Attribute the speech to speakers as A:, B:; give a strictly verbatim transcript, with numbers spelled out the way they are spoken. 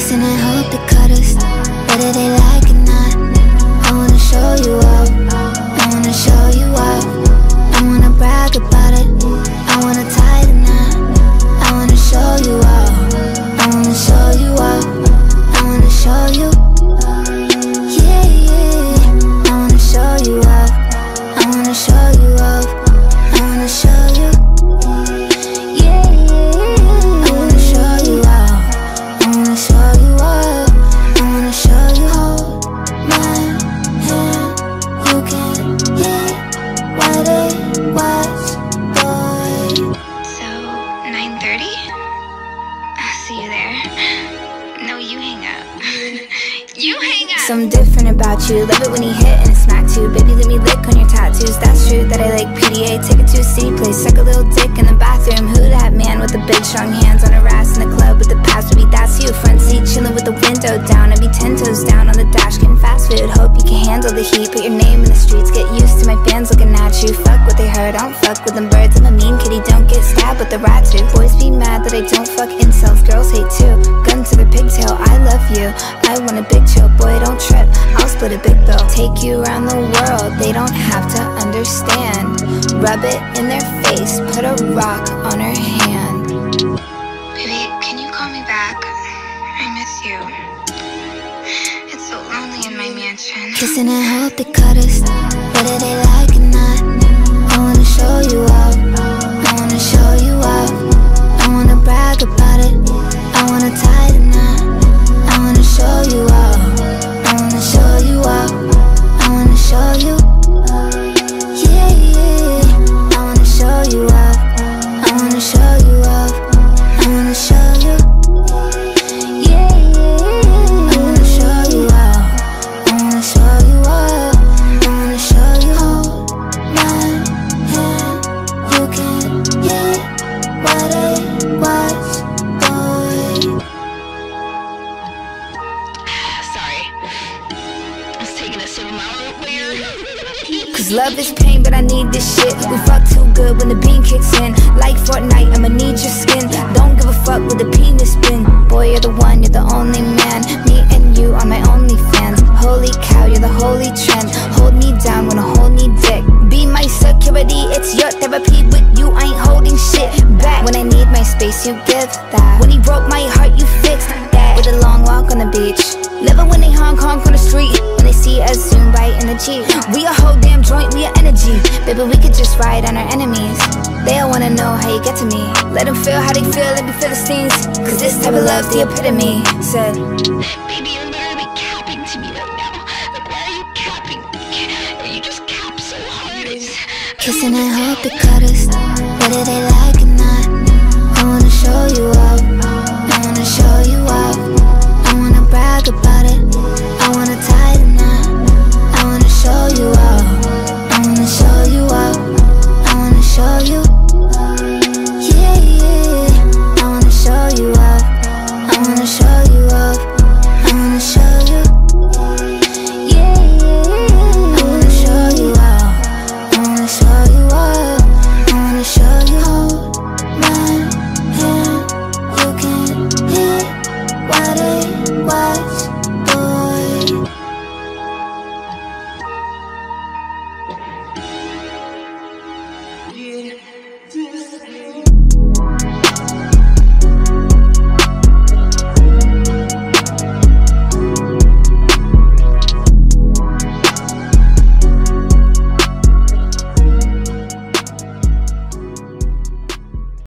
A: Kissing and hope they cut us, whether they like it or not. I wanna show you up, I wanna show you up. I wanna brag about it, I wanna tie the knot. I wanna show you up, I wanna show you up. I wanna show you, yeah, yeah. I wanna show you up, I wanna show you up. I wanna show you, yeah, yeah. I wanna show you up, I wanna show you up. I wanna show you. Hold my hand, you can get what it was, boy.
B: So, nine thirty? I'll see you there. No, you hang up. You hang up!
A: Something different about you, love it when you hit and smack too. Baby, let me lick on your tattoos, that's true that I like P D A. Take it to a city place, suck a little dick in the bathroom. Who that man with the big strong hands on her ass in the club with the paps? Baby, that's you. Front seat chilling with the window down, I'd be ten toes down on the dash getting fast food. Hope you can handle the heat, put your name in the streets. Get used to my fans looking at you. Fuck what they heard, I don't fuck with them birds. I'm a mean kitty, don't get stabbed with the rats too. Boys be mad that I don't fuck incels, girls hate too. Gun to the pigtail, I love you. I want a big chill, boy don't trip, I'll split a big bill. Take you around the world, they don't have to understand. Rub it in their face, put a rock on her hand.
B: Baby, can you call me back? I miss you. It's so lonely in my mansion.
A: Kissing and hope they cut us, whether they like it or not. I wanna show you up, I wanna show you up. I wanna brag about it, I wanna tie the knot. I wanna show you up, I wanna show you up. I wanna show you, yeah, yeah. I wanna show you up, I wanna show you up. I wanna show you, yeah, yeah. I wanna show you up, I wanna show you up. I wanna show you. Hold my hand, you can get what it was, boy.
B: Sorry. I was taking a sip of my root beer.
A: Cause love is pain, but I need this shit. We fuck too good when the bean kicks in. Like Fortnite, I'ma need your skin. Don't give a fuck with the penis spin. Boy, you're the one, you're the only man. Me and you are my only fans. Holy cow, you're the holy trend. Hold me down when I hold me dick. Be my security, it's your therapy. With you, I ain't holding shit back. When I need my space, you give that. When he broke my heart, you fixed that. With a long walk on the beach. Love it when they honk honk on the street. When they see us zoom right in the Jeep. We a whole damn joint, we a energy. Baby, we could just ride on our enemies. They all wanna know how you get to me. Let them feel how they feel, let me feel the stings. Cause this type of love's the epitome. Said,
B: Baby, you're literally capping to me right now. Like, why are you capping? You just cap so hard. It's...
A: kissing and hope they cut us, whether they like it or not. I wanna show you up,